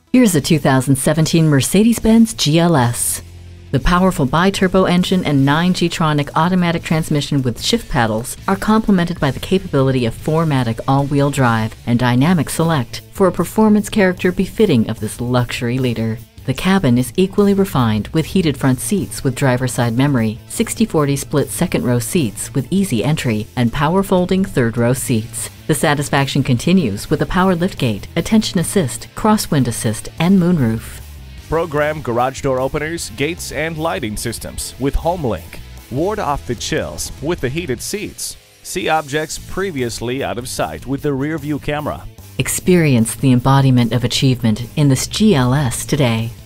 Here's a 2017 Mercedes-Benz GLS. The powerful bi-turbo engine and 9G-tronic automatic transmission with shift paddles are complemented by the capability of 4MATIC all-wheel drive and dynamic select for a performance character befitting of this luxury leader. The cabin is equally refined with heated front seats with driver's side memory, 60/40 split second-row seats with easy entry, and power-folding third-row seats. The satisfaction continues with a power liftgate, attention assist, crosswind assist, and moonroof. Program garage door openers, gates, and lighting systems with Homelink. Ward off the chills with the heated seats. See objects previously out of sight with the rear view camera. Experience the embodiment of achievement in this GLS today.